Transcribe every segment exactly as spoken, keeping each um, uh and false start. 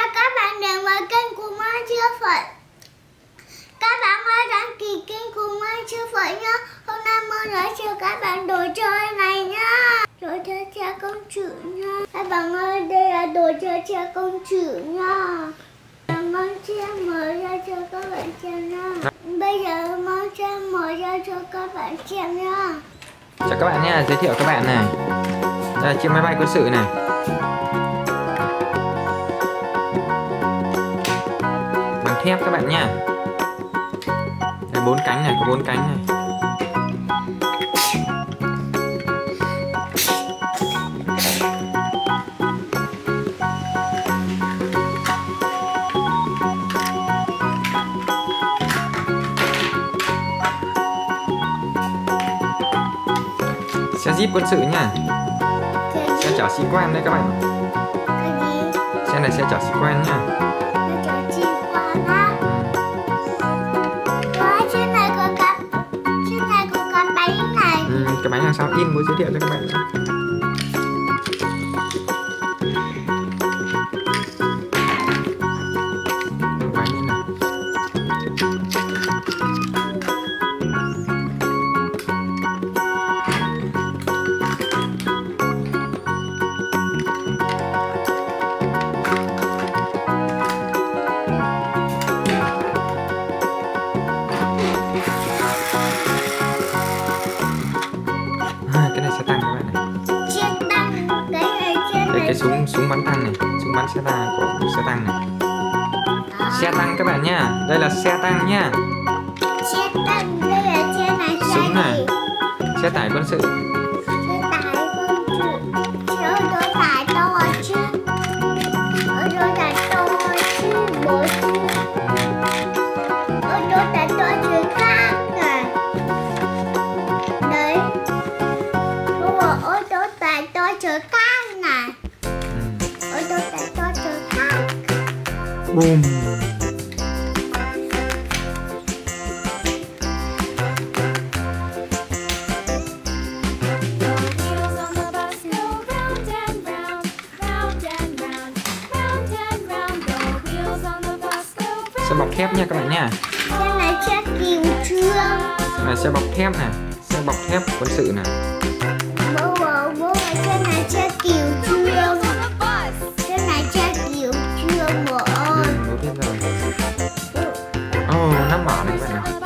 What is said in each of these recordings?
chào các bạn đến với kênh của Mai Chưa Phận. Các bạn hãy đăng ký kênh của Mai Chưa Phận nhé. Hôm nay Mai nói cho các bạn đồ chơi này nhá. Đồ chơi cha công chủ nha. Các bạn ơi, đây là đồ chơi cha công chủ nha. Mai sẽ mở ra cho các bạn xem nha. Bây giờ Mai sẽ mở ra cho các bạn xem nha. Chào các bạn nha, giới thiệu các bạn này. Đây là chiếc máy bay quân sự này. Bằng thép các bạn nha. Đây bốn cánh này, có bốn cánh này. Xe Jeep quân sự nha. Xe chở sĩ quan đây các bạn. Xe này xe chở sĩ quan nha. Ừ, cái bánh đằng sau in mới giới thiệu cho các bạn nữa. Bánh này. Cái súng súng bắn tăng này, súng bắn xe tăng của xe tăng này. À. Xe tăng các bạn nha, đây là xe tăng nha. Xe tăng, đây là xe này. Súng này, xe tải quân sự. Xe tải quân sự. Xe ô tô tải to chứ. Ô tô tải to chứ, bố chứ. Ô tô tải to chứ khác này. Đấy. Ô tô tải to chứ khác này. Boom. Xe bọc thép nha các bạn nha. Xe này xe cứu thương. Này xe bọc thép này, xe bọc thép quân sự này. Bố bố bố xe này xe cứu thương. Xe này xe cứu thương bố ơi. Ừ, bố biết rồi. Ồ, oh, nó mở này các bạn này.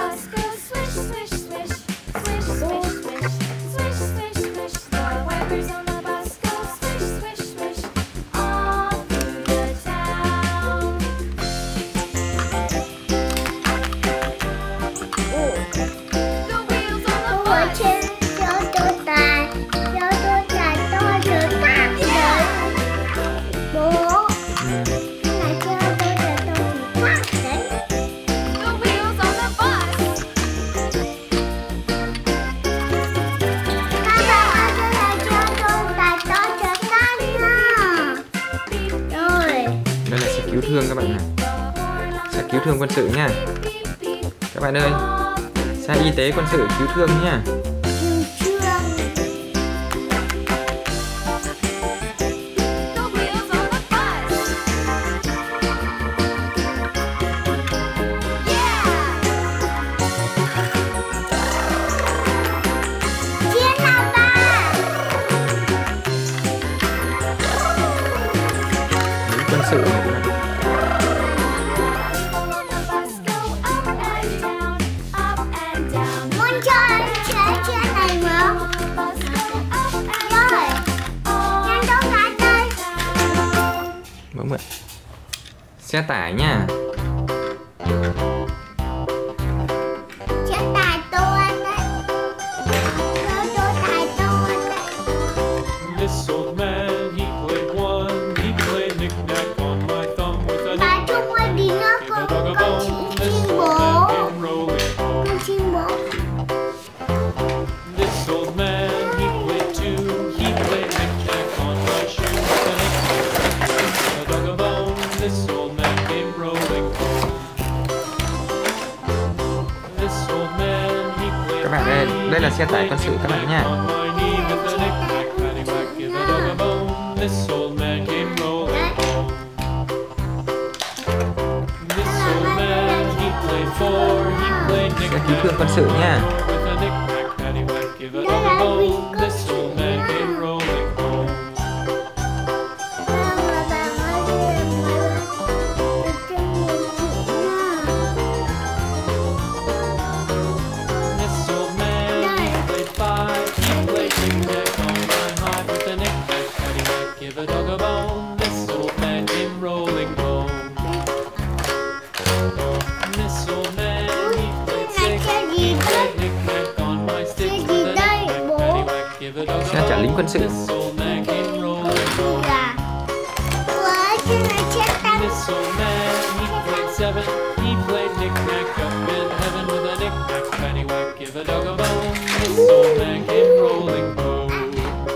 Đây là xe cứu thương các bạn này. Xe cứu thương quân sự nha. Các bạn ơi, xe y tế quân sự cứu thương nha. Quân sự này các bạn. Muốn chơi chơi chơi này mà. Rồi. Nhanh đâu lại đây. Đúng vậy. Xe tải nha. Xe tải to anh đấy. Xe tải to anh đấy. This old man, he played one, he played knick-knack on my thumb with a Bà Trung ơi đi nó con con chim bố. Con chim bố. This old man, he played two, he played knick-knack on my shoe with a knick-knack. I dug a bone, this old man came rolling home. This old man, he played Các bạn ơi, đây là xe tải quân sự các bạn nha. This old man came rolling home. four, he played Xe cứu knick-knack thương quân sự nha. with a knick-knack, paddywhack, give a dog a bone. This old man came rolling home. This old man, he played five, he played knick-knack on my high with a knick-knack, paddywhack, give a dog a bone. This old man came rolling home. This old man, he played six, he played knick-knack on my sticks with a knick-knack, paddywhack, give a dog a Xe trả lính quân sự. bone. This old man came rolling home. This old man, he played seven, he played knick-knack up in heaven with a knick-knack, paddywhack, give a dog a bone. This old man came rolling home.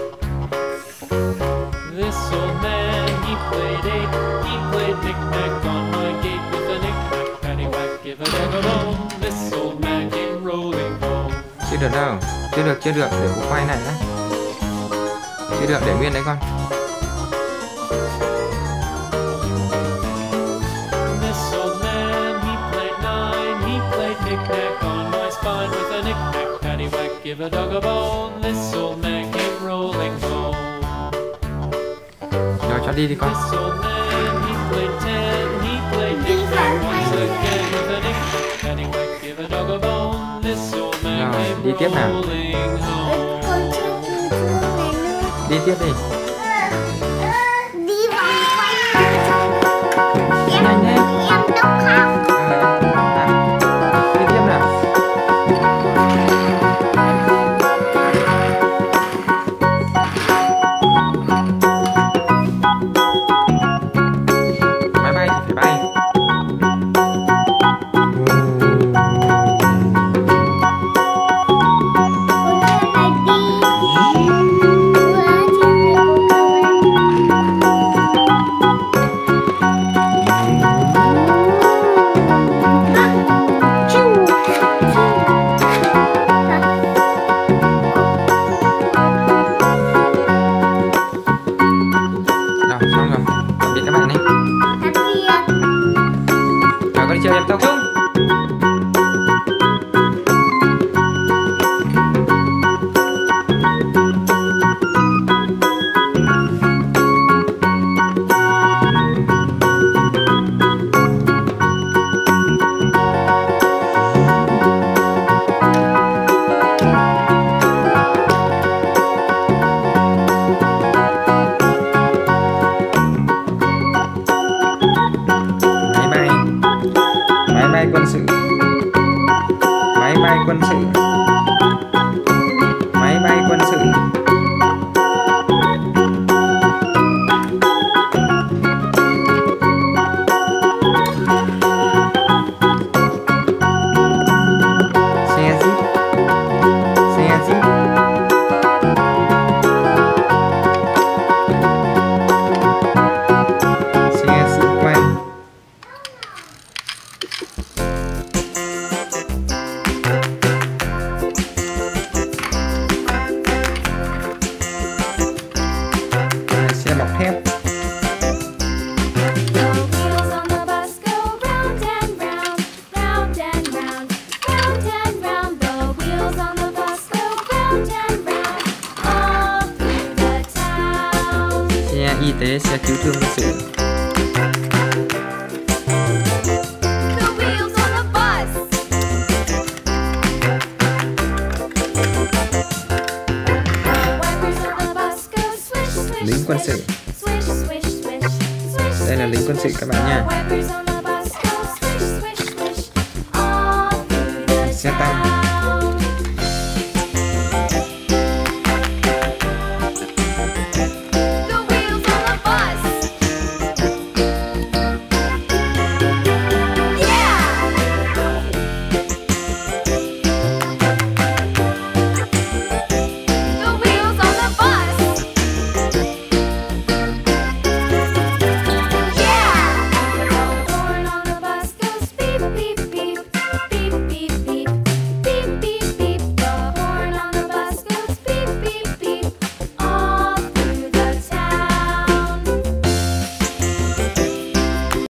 This old man, he played eight, he played knick-knack on my gate with a knick-knack, paddywhack, give a dog a bone. This old man came rolling home. Chưa được đâu. Chưa được, chưa được. Để cô quay lại nhé. Chưa được, để nguyên đấy con. This old man, he played nine, he played knick-knack on my spine with a knick-knack, paddywhack, give a dog a bone. This old man came rolling home. Rồi cho đi đi con. This old man, he played ten, he played knick-knack once again with a knick-knack, paddywhack, give a dog a bone. This old man Rồi, came đi tiếp nào. rolling home. Đi tiếp đi. Đi vòng quanh em Nhanh lên. em đốc học. Ờ, à, đi tiếp nào. Máy bay, phải bay. Rồi, xong rồi. Tạm biệt các bạn đi. Rồi, con đi chơi em tao chung. Máy bay. Máy bay quân sự. Máy bay quân sự. Máy bay quân sự. Xe jeep. Xe jeep. Xe sĩ quan. À, xe bọc thép. The wheels on the bus go round and round, round and round, round and round. The wheels on the bus go round and round, all through the town. Xe y tế, xe cứu thương quân sự. The wheels on the bus. The wipers on the bus go swish, swish, Lính quân sự. swish, swish, swish, swish. Đây là lính quân sự các bạn nha. Wipers on the bus go swish, swish, swish, all through the Xe tăng. town.